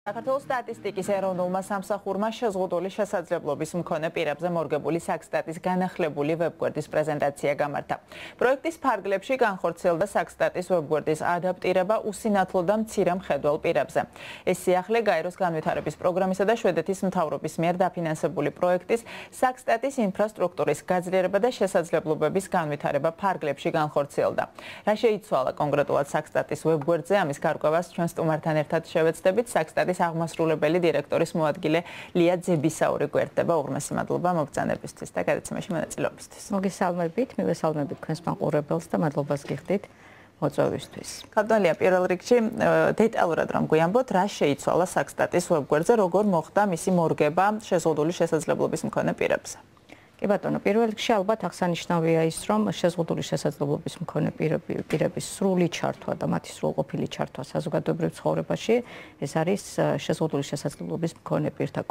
საქართველოს სტატისტიკის ეროვნულმა სამსახურმა შეზღუდული შესაძლებლობის მქონე პირებზე მორგებული საქსტატის განახლებული ვებ-გვერდის პრეზენტაცია გამართა. პროექტის ფარგლებში განხორციელდა საქსტატის ვებ-გვერდის ადაპტირება უსინათლო და მცირე მხედველ პირებზე. ეს სიახლე გაეროს განვითარების პროგრამისა და შვედეთის მთავრობის მიერ დაფინანსებული პროექტის საქსტატის ინფრასტრუქტურის გაძლიერება და შესაძლებლობების განვითარება ფარგლებში განხორციელდა. რა შეიცვალა კონკრეტულად საქსტატის ვებ-გვერდზე, ამის გარკვევას ჩვენ სტუმართან ერთად შევეცდებით. საქსტატის აღმასრულებელი დირექტორის მოადგილე ლია ძებისაური გვერდება. უღრმესი მადლობა მოგზაურობისთვის და გადაცემაში მონაწილეობისთვის. მოგესალმებით, მივესალმებით თქვენს მაყურებელს და მადლობას გიხდით მოწვევისთვის. ქართველია პირველ რიგში დეტალურად რომ გვიამბოთ, რა შეიცვალა საქსტატის ვებ-გვერდზე, როგორ მოხდა მისი მორგება შეზღუდული შესაძლებლობის მქონე პირებზე. კი ბატონო, პირველ რიგში ალბათ აღსანიშნავია ის, რომ შეზღუდული შესაძლებლობის მქონე პირების სრული ჩართვა და მათი სრულყოფილი ჩართვა საზოგადოებრივ ცხოვრებაში, ეს არის შეზღუდული შესაძლებლობის მქონე პირთა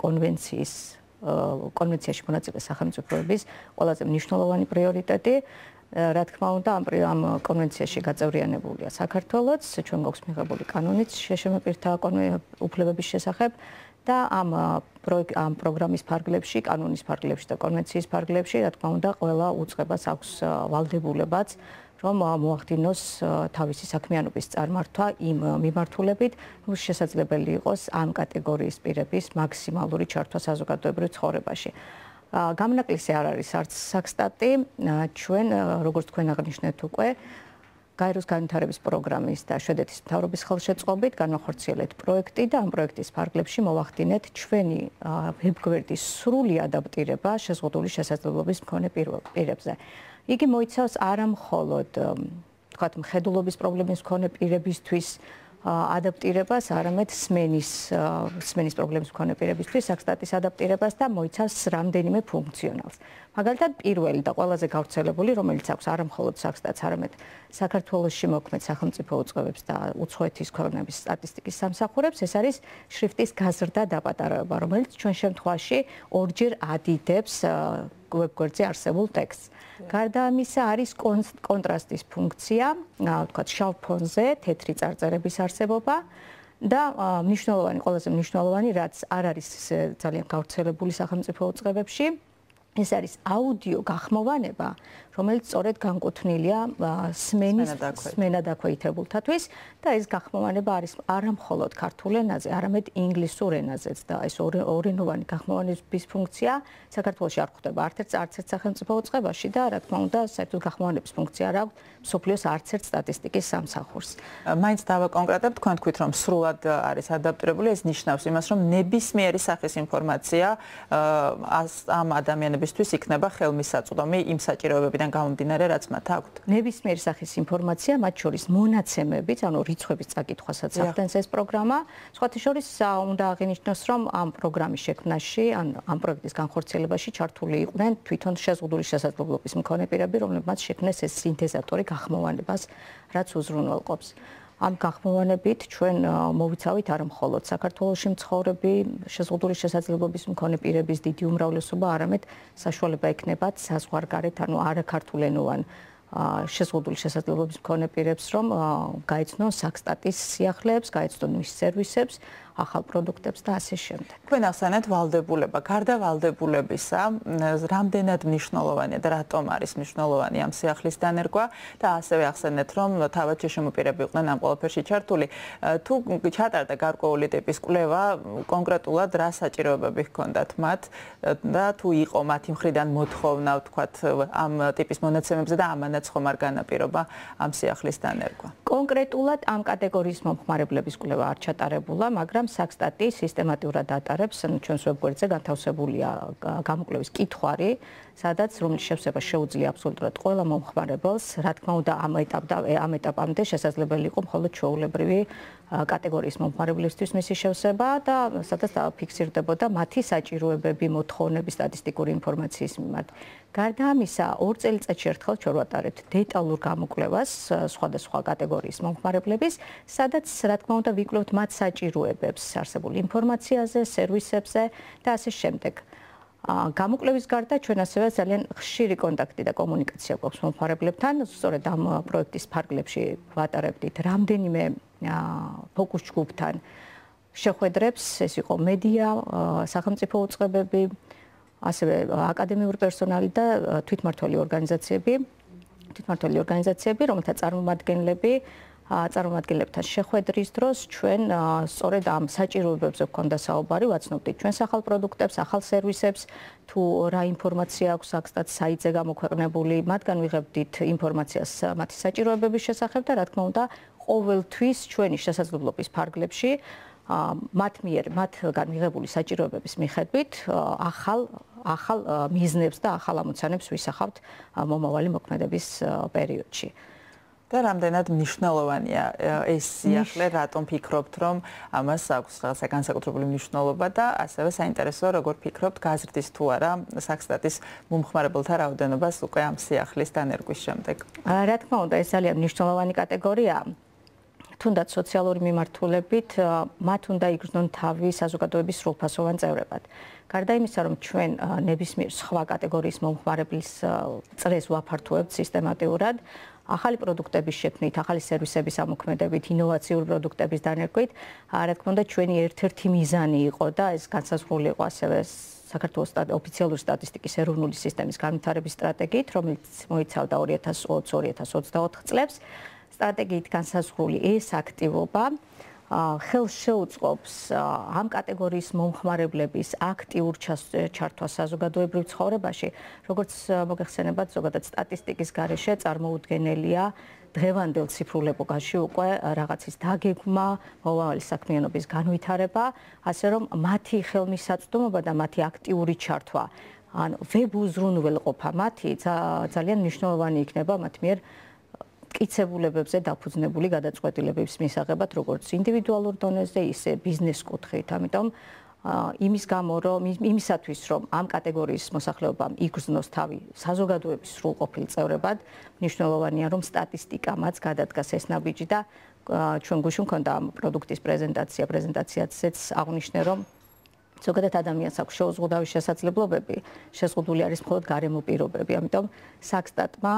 კონვენციაში მონაწილე სახელმწიფოების ყველაზე მნიშვნელოვანი პრიორიტეტი. რა თქმა უნდა, ამ კონვენციაში გაწევრიანებულია საქართველოც, ჩვენ გვაქვს მიღებული კანონიც შეშმ პირთა უფლებების შესახებ. და ამ პროგრამის ფარგლებში, კანონის ფარგლებში და კონვენციის ფარგლებში, რა თქმა უნდა, ყველა უწყებას აქვს ვალდებულებაც, რომ მოახდინოს თავისი საქმიანობის წარმართვა იმ მიმართულებით, რომ შესაძლებელი იყოს ამ კატეგორიის პირების მაქსიმალური ჩართვა საზოგადოებრივ ცხოვრებაში. გამონაკლისი არ არის არც საქსტატი, ჩვენ, როგორც თქვენ აღნიშნეთ უკვე, გაეროს განვითარების პროგრამის და შვედეთის მთავრობის ხელშეწყობით განახორციელეთ პროექტი და ამ პროექტის ფარგლებში მოვახდინეთ ჩვენი ვებ-გვერდის სრული ადაპტირება შეზღუდული შესაძლებლობის მქონე პირებზე. იგი მოიცავს არა მხოლოდ თქვათ მხედველობის პრობლემის მქონე პირებისთვის ადაპტირებას, არამედ სმენის პრობლემის მქონე პირებისთვის საქსტატის ადაპტირებას და მოიცავს რამდენიმე ფუნქციონალს. მაგალითად, პირველი და ყველაზე გავრცელებული, რომელიც აქვს არა მხოლოდ საქსტატს, არამედ საქართველოში მოქმედ სახელმწიფო უწყებებს და უცხოეთის ქვეყნების სტატისტიკის სამსახურებს, ეს არის შრიფტის გაზრდა დაპატარება, რომელიც ჩვენ შემთხვევაში ორჯერ ადიდებს ვებ-გვერდზე არსებულ ტექსტს. გარდა ამისა არის კონტრასტის ფუნქცია, ვთქვათ, შავ ფონზე თეთრი წარწერების არსებობა და ყველაზე მნიშვნელოვანი, რაც არ არის ძალიან გავრცელებული სახელმწიფო უწყებებში, ეს არის აუდიო გახმოვანება, რომელიც სწორედ განკუთვნილია სმენადაქვეითებულთათვის და ეს გახმოვანება არის არა მხოლოდ ქართულ ენაზე, არამედ ინგლისურ ენაზეც და ეს ორენოვანი გახმოვანების ფუნქცია საქართველოში არ გვხვდება არც ერთ სახელმწიფო უწყებაში და რა თქმა უნდა, საერთოდ გახმოვანების ფუნქცია არ აქვს მსოფლიოს არც ერთ სტატისტიკის სამსახურს. მაინც დავაკონკრეტებ, თქვენ თქვით, რომ სრულად არის ადაპტირებული, ეს ნიშნავს იმას, რომ ნებისმიერი სახის ინფორმაცია ამ ადამიანებისთვის იქნება ხელმისაწვდომი იმ საჭიროებებიდან გამომდინარე, რაც მათ აქვთ. ნებისმიერი სახის ინფორმაცია, მათ შორის მონაცემებით, ანუ რიცხვების წაკითხვასაც ახდენს ეს პროგრამა. სხვათა შორის უნდა აღინიშნოს, რომ ამ პროგრამის შექმნაში, ამ პროექტის განხორციელებაში ჩართული იყვნენ თვითონ შეზღუდული შესაძლებლობის მქონე პირები, რომლებმაც შექმნეს ეს სინთეზატორი გახმოვანებას, რაც უზრუნველყოფს. ამ გახმოვანებით ჩვენ მოვიცავით არა მხოლოდ საქართველოში მცხოვრები შეზღუდული შესაძლებლობის მქონე პირების დიდი უმრავლესობა, არამედ საშუალება ექნებათ საზღვარგარეთ, ანუ არაქართულენოვან შეზღუდული შესაძლებლობის მქონე პირებს, რომ გაეცნონ საქსტატის სიახლეებს, გაეცნონ მის სერვისებს, ახალ პროდუქტებს და ასე შემდეგ. თქვენ ახსენეთ ვალდებულება. გარდა ვალდებულებისა, რამდენად მნიშვნელოვანია და რატომ არის მნიშვნელოვანი ამ სიახლის დანერგვა და ასევე ახსენეთ, რომ თავად შეშმოპირები იყვნენ ამ ყველაფერში ჩართული. თუ ჩატარდა გარკვეული ტიპის კვლევა, კონკრეტულად რა საჭიროებები ჰქონდათ მათ და თუ იყო მათი მხრიდან მოთხოვნა, ვთქვათ, ამ ტიპის მონაცემებზე და ამანაც ხომ არ განაპირობა ამ სიახლის დანერგვა. კონკრეტულად ამ კატეგორიის მომხმარებლების კვლევა არ ჩატარებულა, მაგრამ საქსტატი სისტემატურად ატარებს ჩვენს ვებ-გვერდზე განთავსებულია გამოკვლევის კითხვარი, სადაც რომლის შევსება შეუძლია აბსოლუტურად ყველა მომხმარებელს, რა თქმა უნდა, ამ ეტაპამდე შესაძლებელი იყო მხოლოდ ჩვეულებრივი კატეგორიის მომხმარებლისთვის მისი შევსება და სადაც ფიქსირდებოდა მათი საჭიროებები, მოთხოვნები სტატისტიკური ინფორმაციის მიმართ. გარდა ამისა, 2 წელიწადში ერთხელ ჩვენ ვატარებთ დეტალურ გამოკვლევას სხვადასხვა კატეგორიის მომხმარებლების, სადაც რა თქმა უნდა ვიკვლევთ მათ საჭიროებებს არსებულ ინფორმაციაზე, სერვისებზე და ასე შემდეგ. გამოკვლევის გარდა ჩვენ ასევე ძალიან ხშირი კონტაქტი და კომუნიკაცია გვაქვს მომხმარებლებთან, სწორედ ამ პროექტის ფარგლებში ვატარებდით რამდენიმე ფოკუს ჯგუფთან შეხვედრებს, ეს იყო მედია, სახელმწიფო უწყებები, ასევე აკადემიური პერსონალი და თვითმმართველი ორგანიზაციები, რომელთა წარმომადგენლებთან შეხვედრის დროს ჩვენ სწორედ ამ საჭიროებებზე გვქონდა საუბარი, ვაცნობდით ჩვენ ახალ პროდუქტებს, ახალ სერვისებს, თუ რა ინფორმაცია აქვს საქსტატს საიტზე გამოქვეყნებული, მათგან ვიღებდით ინფორმაციას მათი საჭიროებების შესახებ და რა თქმა უნდა, ყოველთვის ჩვენი შესაძლებლობის ფარგლებში მათგან მიღებული საჭიროებების მიხედვით ახალ მიზნებს და ახალ ამოცანებს ვისახავთ მომავალი მოქმედების პერიოდში. და რამდენად მნიშვნელოვანია ეს სიახლე, რატომ ფიქრობთ, რომ ამას აქვს რაღაცა განსაკუთრებული მნიშვნელობა და ასევე საინტერესოა, როგორ ფიქრობთ, გაზრდის თუ არა საქსტატის მომხმარებელთა რაოდენობას უკვე ამ სიახლის დანერგვის შემდეგ? რა თქმა უნდა, ეს ძალიან მნიშვნელოვანი კატეგორიაა. თუნდაც სოციალური მიმართულებით მათ უნდა იგრძნონ თავი საზოგადოების სრულფასოვან წევრებად. გარდა იმისა, რომ ჩვენ ნებისმიერ სხვა კატეგორიის მომხმარებლის წრეს ვაფართოებთ სისტემატიურად, ახალი პროდუქტების შექმნით, ახალი სერვისების ამოქმედებით, ინოვაციური პროდუქტების დანერგვით, რა თქმა უნდა, ჩვენი ერთ-ერთი მიზანი იყო და ეს განსაზღვრული იყო ასევე საქართველოს ოფიციალური სტატისტიკის ეროვნული სისტემის განვითარების სტრატეგიით, რომელიც მოიცავდა 2020-2024 წლებს. სტრატეგიით განსაზღვრული ეს აქტივობა ხელს შეუწყობს ამ კატეგორიის მომხმარებლების აქტიურ ჩართვას საზოგადოებრივ ცხოვრებაში, როგორც მოგეხსენებათ, ზოგადად სტატისტიკის გარეშე წარმოუდგენელია დღევანდელ ციფრულ ეპოქაში უკვე რაღაცის დაგეგმა, მომავალი საქმიანობის განვითარება, ასე რომ მათი ხელმისაწვდომობა და მათი აქტიური ჩართვა, ან ვებუზრუნველყოფა მათი ძალიან მნიშვნელოვანი იქნება მათ მიერ მტკიცებულებებზე დაფუძნებული გადაწყვეტილებების მისაღებად, როგორც ინდივიდუალურ დონეზე, ისე ბიზნეს კუთხით. ამიტომ იმისათვის, რომ ამ კატეგორიის მოსახლეობამ იგრძნოს თავი საზოგადოების სრულყოფილ წევრებად, მნიშვნელოვანია, რომ სტატისტიკა მას გადადგას ეს ნაბიჯი და ჩვენ გუშინ მქონდა ამ პროდუქტის პრეზენტაციაზეც აღვნიშნე, რომ ზოგადად ადამიანს აქვს შეუზღუდავი შესაძლებლობები, შეზღუდული არის მხოლოდ გარემო პირობები. ამიტომ საქსტატმა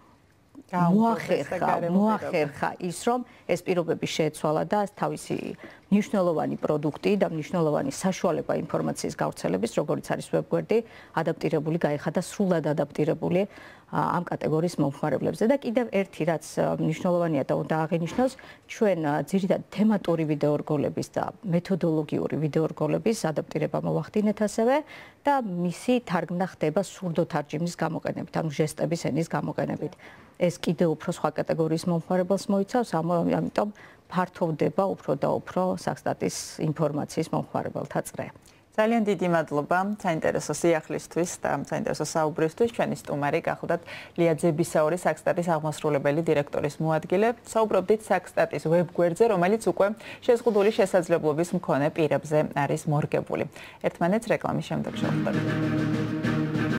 მოახერხა ის, რომ ეს პირობები შეეცვალა და თავისი მნიშვნელოვანი პროდუქტი და მნიშვნელოვანი საშუალება ინფორმაციის გავრცელების, როგორც არის ვებ-გვერდი, ადაპტირებული გაიხადა სრულად ადაპტირებული ამ კატეგორიის მომხმარებლებზე. და კიდევ ერთი, რაც მნიშვნელოვანია და უნდა აღინიშნოს, ჩვენ ძირითადად თემატური ვიდეორგოლების და მეთოდოლოგიური ვიდეორგოლების ადაპტირება მოვახდინეთ ასევე და მისი თარგმნა ხდება სურდო-თარჯიმის გამოყენებით, ანუ ჟესტების ენის გამოყენებით. ეს კიდევ უფრო სხვა კატეგორიის მომხმარებელს მოიცავს, ამიტომ ფართოვდება უფრო და უფრო საქსტატის ინფორმაციის მომხმარებელთა წრე. ძალიან დიდი მადლობა საინტერესო სიახლისთვის და საინტერესო საუბრისთვის. ჩვენი სტუმარი გახდათ ლია ძებისაური, საქსტატის აღმასრულებელი დირექტორის მოადგილე. საუბრობდით საქსტატის ვებ-გვერდზე, რომელიც უკვე შეზღუდული შესაძლებლობის მქონე პირებზე არის მორგებული. ერთმანეთს რეკლამის შემდეგ შევხვდებით.